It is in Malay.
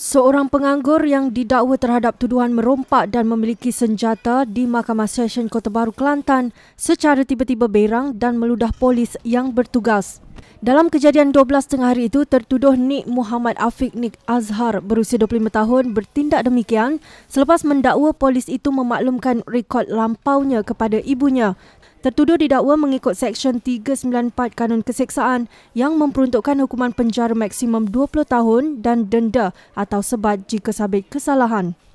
Seorang penganggur yang didakwa terhadap tuduhan merompak dan memiliki senjata di Mahkamah Session Kota Baru Kelantan secara tiba-tiba berang dan meludah polis yang bertugas. Dalam kejadian 12 tengah hari itu, tertuduh Nik Muhammad Afiq Nik Azhar berusia 25 tahun bertindak demikian selepas mendakwa polis itu memaklumkan rekod lampaunya kepada ibunya. Tertuduh didakwa mengikut Seksyen 394 Kanun Keseksaan yang memperuntukkan hukuman penjara maksimum 20 tahun dan denda atau sebat jika sabit kesalahan.